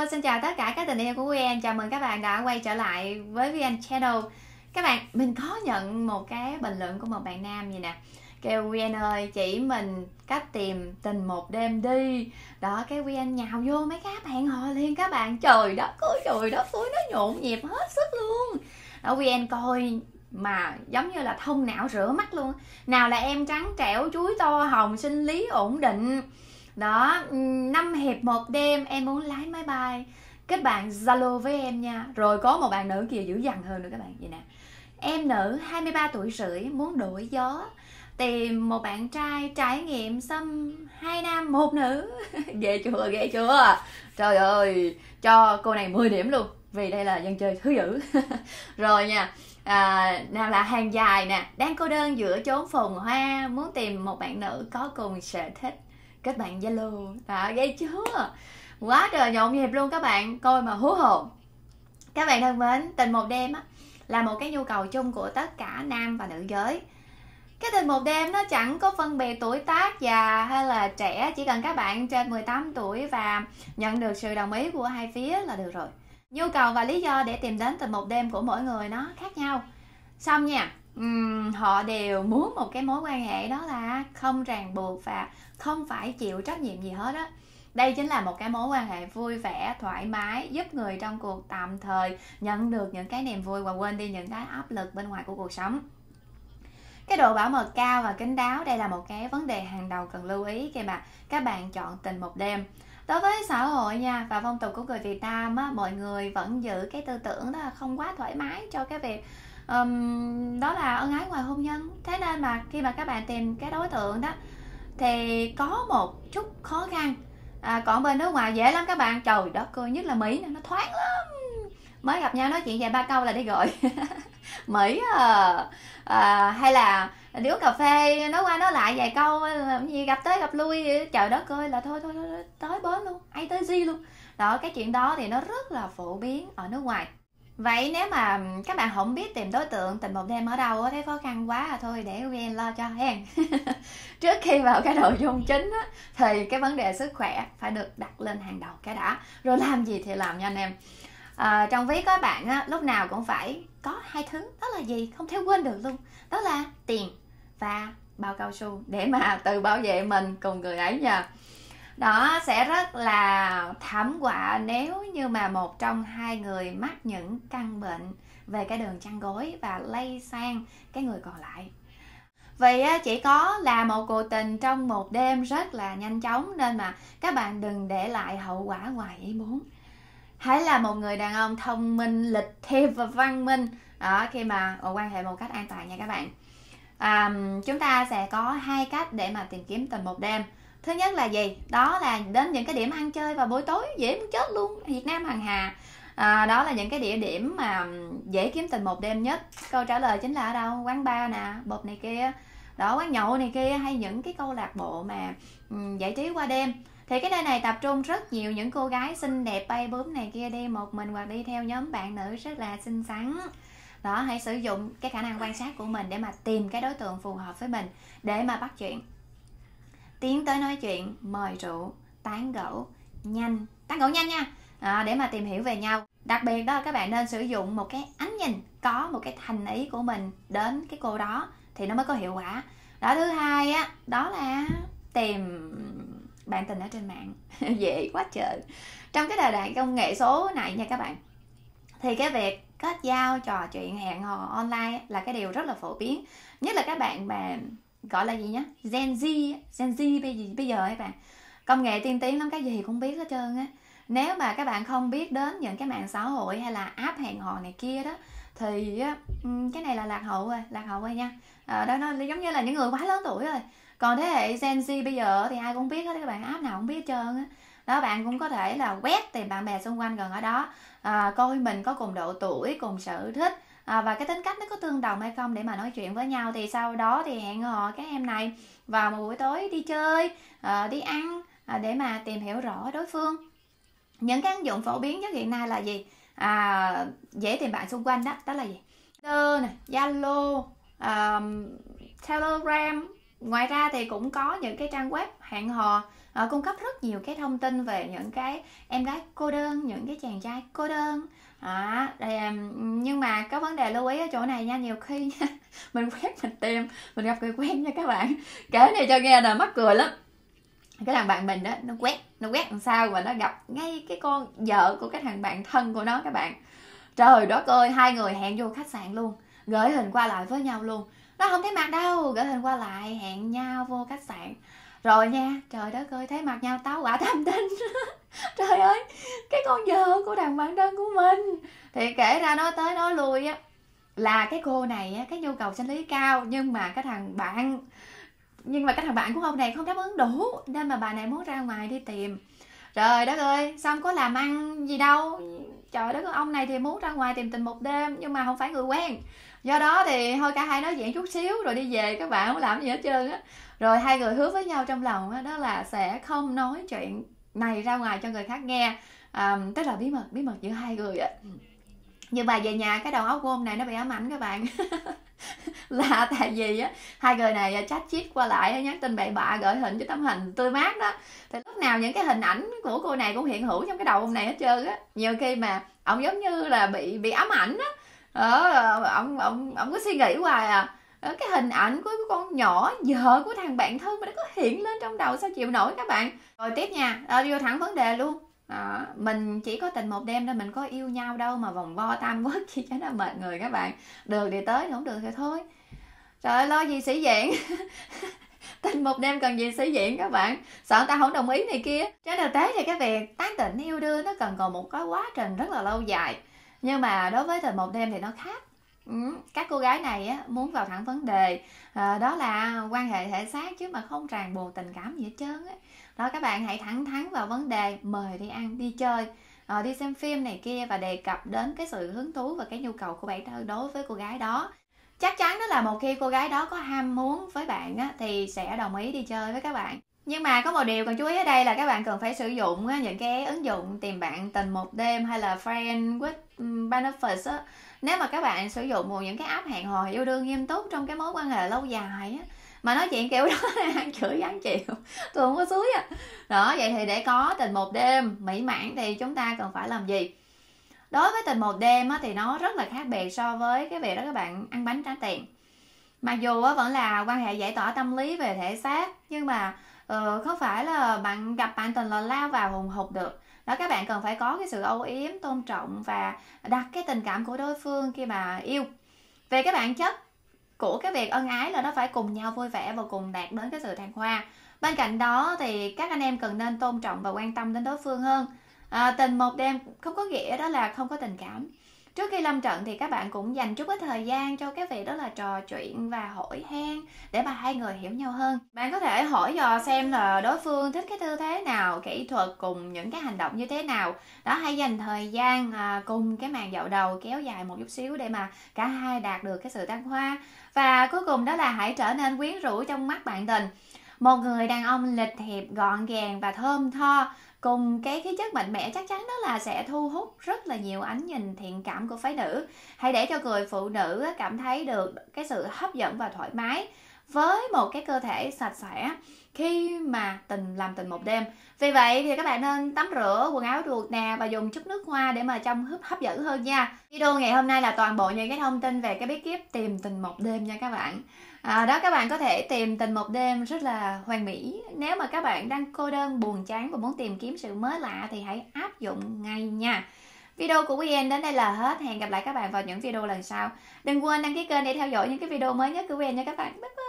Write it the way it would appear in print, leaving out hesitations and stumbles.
xin chào tất cả các tình yêu của VN. Chào mừng các bạn đã quay trở lại với VN Channel. Các bạn, mình có nhận một cái bình luận của một bạn nam gì nè, kêu VN ơi chỉ mình cách tìm tình một đêm đi. Đó, cái VN nhào vô mấy cái app hẹn hò liền các bạn. Trời đất ơi, nó nhộn nhịp hết sức luôn. Đó, VN coi mà giống như là thông não rửa mắt luôn. Nào là em trắng trẻo, chuối to hồng, sinh lý ổn định. Đó, 5 hiệp một đêm, em muốn lái máy bay, kết bạn Zalo với em nha. Rồi có một bạn nữ kia dữ dằn hơn nữa các bạn. Vậy nè: em nữ 23 tuổi rưỡi muốn đổi gió, tìm một bạn trai trải nghiệm xâm 2 nam 1 nữ. Ghê chưa? Trời ơi, cho cô này 10 điểm luôn, vì đây là dân chơi thứ dữ. Rồi nha, nào là hàng dài nè, đang cô đơn giữa chốn phồn hoa, muốn tìm một bạn nữ có cùng sở thích, kết bạn Zalo. Ghê chưa? Quá trời nhộn nhịp luôn các bạn, coi mà hú hồn. Các bạn thân mến, tình một đêm á là một cái nhu cầu chung của tất cả nam và nữ giới. Cái tình một đêm nó chẳng có phân biệt tuổi tác già hay là trẻ, chỉ cần các bạn trên 18 tuổi và nhận được sự đồng ý của hai phía là được rồi. Nhu cầu và lý do để tìm đến tình một đêm của mỗi người nó khác nhau. Xong nha, họ đều muốn một cái mối quan hệ đó là không ràng buộc và không phải chịu trách nhiệm gì hết á. Đây chính là một cái mối quan hệ vui vẻ, thoải mái, giúp người trong cuộc tạm thời nhận được những cái niềm vui và quên đi những cái áp lực bên ngoài của cuộc sống. Cái độ bảo mật cao và kín đáo, đây là một cái vấn đề hàng đầu cần lưu ý khi mà các bạn chọn tình một đêm. Đối với xã hội nha và phong tục của người Việt Nam á, mọi người vẫn giữ cái tư tưởng đó là không quá thoải mái cho cái việc đó là ân ái ngoài hôn nhân. Thế nên mà khi mà các bạn tìm cái đối tượng đó thì có một chút khó khăn. Còn bên nước ngoài dễ lắm các bạn. Trời đất ơi, nhất là Mỹ nó thoáng lắm, mới gặp nhau nói chuyện vài ba câu là đi gọi. Mỹ hay là đi uống cà phê nói qua nói lại vài câu, gì gặp tới gặp lui, trời đất ơi là thôi tới bến luôn, A tới Z luôn. Đó, cái chuyện đó thì nó rất là phổ biến ở nước ngoài. Vậy nếu mà các bạn không biết tìm đối tượng tình một đêm ở đâu, thấy khó khăn quá thôi để VN lo cho hen. Trước khi vào cái nội dung chính á, thì cái vấn đề sức khỏe phải được đặt lên hàng đầu cái đã. Rồi làm gì thì làm nha anh em. Trong ví các bạn á, lúc nào cũng phải có 2 thứ, đó là gì không thể quên được luôn, đó là tiền và bao cao su để mà tự bảo vệ mình cùng người ấy nha. Đó sẽ rất là thảm họa nếu như mà một trong hai người mắc những căn bệnh về cái đường chăn gối và lây sang cái người còn lại. Vì chỉ có là một cuộc tình trong một đêm rất là nhanh chóng, nên mà các bạn đừng để lại hậu quả ngoài ý muốn. Hãy là một người đàn ông thông minh, lịch thiệp và văn minh đó, khi mà quan hệ một cách an toàn nha các bạn. Chúng ta sẽ có 2 cách để mà tìm kiếm tình một đêm. Thứ nhất là gì? Đó là đến những cái điểm ăn chơi vào buổi tối, dễ muốn chết luôn, Việt Nam hằng hà. Đó là những cái địa điểm mà dễ kiếm tình một đêm nhất. Câu trả lời chính là ở đâu? Quán bar nè, bột này kia, đó, quán nhậu này kia, hay những cái câu lạc bộ mà giải trí qua đêm. Thì cái nơi này tập trung rất nhiều những cô gái xinh đẹp bay bướm này kia, đi một mình hoặc đi theo nhóm bạn nữ rất là xinh xắn. Đó, hãy sử dụng cái khả năng quan sát của mình để mà tìm cái đối tượng phù hợp với mình để mà bắt chuyện. Tiến tới nói chuyện, mời rượu, tán gẫu nhanh nha, để mà tìm hiểu về nhau. Đặc biệt đó, các bạn nên sử dụng một cái ánh nhìn có một cái thành ý của mình đến cái cô đó thì nó mới có hiệu quả. Đó, thứ hai á, đó là tìm bạn tình ở trên mạng. Dễ quá trời. Trong cái thời đại công nghệ số này nha các bạn, thì cái việc kết giao, trò chuyện, hẹn hò online là cái điều rất là phổ biến. Nhất là các bạn mà gọi là gì nhá, Gen Z bây giờ các bạn, công nghệ tiên tiến lắm, cái gì cũng biết hết trơn á. Nếu mà các bạn không biết đến những cái mạng xã hội hay là app hẹn hò này kia đó thì cái này là lạc hậu rồi nha. Đó, nó giống như là những người quá lớn tuổi rồi. Còn thế hệ Gen Z bây giờ thì ai cũng biết hết các bạn, app nào cũng biết hết trơn á. Đó, bạn cũng có thể là quét tìm bạn bè xung quanh gần ở đó, coi mình có cùng độ tuổi, cùng sở thích và cái tính cách nó có tương đồng hay không để mà nói chuyện với nhau. Thì sau đó thì hẹn hò các em này vào một buổi tối đi chơi, đi ăn, để mà tìm hiểu rõ đối phương. Những cái ứng dụng phổ biến nhất hiện nay là gì? Dễ tìm bạn xung quanh đó là gì? Twitter, Zalo, Telegram. Ngoài ra thì cũng có những cái trang web hẹn hò cung cấp rất nhiều cái thông tin về những cái em gái cô đơn, những cái chàng trai cô đơn. Nhưng mà có vấn đề lưu ý ở chỗ này nha, nhiều khi nha, mình quét mình tìm mình gặp người quen nha các bạn, kể này cho nghe là mắc cười lắm. Cái thằng bạn mình đó, nó quét làm sao mà nó gặp ngay cái con vợ của cái thằng bạn thân của nó các bạn. Trời đất ơi, hai người hẹn vô khách sạn luôn, gửi hình qua lại với nhau luôn, nó không thấy mặt đâu, gửi hình qua lại, hẹn nhau vô khách sạn rồi nha. Trời đất ơi, thấy mặt nhau táo quả tam tinh. Trời ơi, cái con vợ của thằng bạn thân của mình thì kể ra nói tới nói lui á, là cái cô này á, cái nhu cầu sinh lý cao, nhưng mà cái thằng bạn của ông này không đáp ứng đủ, nên mà bà này muốn ra ngoài đi tìm. Trời đất ơi, xong có làm ăn gì đâu. Trời đất ơi, ông này thì muốn ra ngoài tìm tình một đêm, nhưng mà không phải người quen, do đó thì thôi cả hai nói chuyện chút xíu rồi đi về, các bạn không làm gì hết trơn á. Rồi hai người hứa với nhau trong lòng á, đó là sẽ không nói chuyện này ra ngoài cho người khác nghe, tức là bí mật giữa hai người á. Nhưng mà về nhà cái đầu óc của ông này nó bị ám ảnh các bạn. Là tại vì á, hai người này chat chít qua lại, nhắn tin bậy bạ, gửi hình cho tấm hình tươi mát đó, thì lúc nào những cái hình ảnh của cô này cũng hiện hữu trong cái đầu ông này hết trơn á. Nhiều khi mà ông giống như là bị ám ảnh á, ông cứ suy nghĩ hoài cái hình ảnh của con nhỏ vợ của thằng bạn thân mà nó cứ hiện lên trong đầu, sao chịu nổi các bạn. Rồi tiếp nha, vô thẳng vấn đề luôn. Mình chỉ có tình một đêm thôi, mình có yêu nhau đâu mà vòng vo tam quốc chi cho nó mệt người các bạn. Được thì tới, không được thì thôi. Trời ơi, lo gì sĩ diện. Tình một đêm cần gì sĩ diện các bạn, sợ người ta không đồng ý này kia. Trên thực tế thì cái việc tán tỉnh yêu đương nó cần còn một cái quá trình rất là lâu dài, nhưng mà đối với tình một đêm thì nó khác. Các cô gái này á, muốn vào thẳng vấn đề, đó là quan hệ thể xác chứ mà không ràng buộc tình cảm gì hết trơn á. Đó, các bạn hãy thẳng thắn vào vấn đề, mời đi ăn, đi chơi, đi xem phim này kia, và đề cập đến cái sự hứng thú và cái nhu cầu của bản thân đối với cô gái đó. Chắc chắn đó là một khi cô gái đó có ham muốn với bạn á, thì sẽ đồng ý đi chơi với các bạn. Nhưng mà có một điều cần chú ý ở đây là các bạn cần phải sử dụng những cái ứng dụng tìm bạn tình một đêm hay là Friend with Benefits á. Nếu mà các bạn sử dụng những cái app hẹn hò yêu đương nghiêm túc trong cái mối quan hệ lâu dài á, mà nói chuyện kiểu đó ăn chửi ăn chịu, tôi không có suối á. Đó, vậy thì để có tình một đêm mỹ mãn thì chúng ta cần phải làm gì? Đối với tình một đêm á, thì nó rất là khác biệt so với cái việc đó các bạn ăn bánh trả tiền. Mặc dù vẫn là quan hệ giải tỏa tâm lý về thể xác, nhưng mà không phải là bạn gặp bạn tình là lao vào hùng hục được. Đó, các bạn cần phải có cái sự âu yếm, tôn trọng và đặt cái tình cảm của đối phương khi mà yêu. Về cái bản chất của cái việc ân ái là nó phải cùng nhau vui vẻ và cùng đạt đến cái sự thăng hoa. Bên cạnh đó thì các anh em cần nên tôn trọng và quan tâm đến đối phương hơn. Tình một đêm không có nghĩa đó là không có tình cảm. Trước khi lâm trận thì các bạn cũng dành chút ít thời gian cho cái việc đó là trò chuyện và hỏi han để mà hai người hiểu nhau hơn. Bạn có thể hỏi dò xem là đối phương thích cái tư thế nào, kỹ thuật cùng những cái hành động như thế nào. Đó, hãy dành thời gian cùng cái màn dạo đầu kéo dài một chút xíu để mà cả hai đạt được cái sự thăng hoa. Và cuối cùng đó là hãy trở nên quyến rũ trong mắt bạn tình. Một người đàn ông lịch thiệp, gọn gàng và thơm tho cùng cái khí chất mạnh mẽ chắc chắn đó là sẽ thu hút rất là nhiều ánh nhìn thiện cảm của phái nữ. Hãy để cho người phụ nữ cảm thấy được cái sự hấp dẫn và thoải mái với một cái cơ thể sạch sẽ khi mà làm tình một đêm. Vì vậy thì các bạn nên tắm rửa quần áo ruột nè và dùng chút nước hoa để mà trông hấp dẫn hơn nha. Video ngày hôm nay là toàn bộ những cái thông tin về cái bí kíp tìm tình một đêm nha các bạn. Đó, các bạn có thể tìm tình một đêm rất là hoàn mỹ. Nếu mà các bạn đang cô đơn, buồn chán và muốn tìm kiếm sự mới lạ thì hãy áp dụng ngay nha. Video của Quyên đến đây là hết. Hẹn gặp lại các bạn vào những video lần sau. Đừng quên đăng ký kênh để theo dõi những cái video mới nhất của Quyên nha các bạn. Bye bye.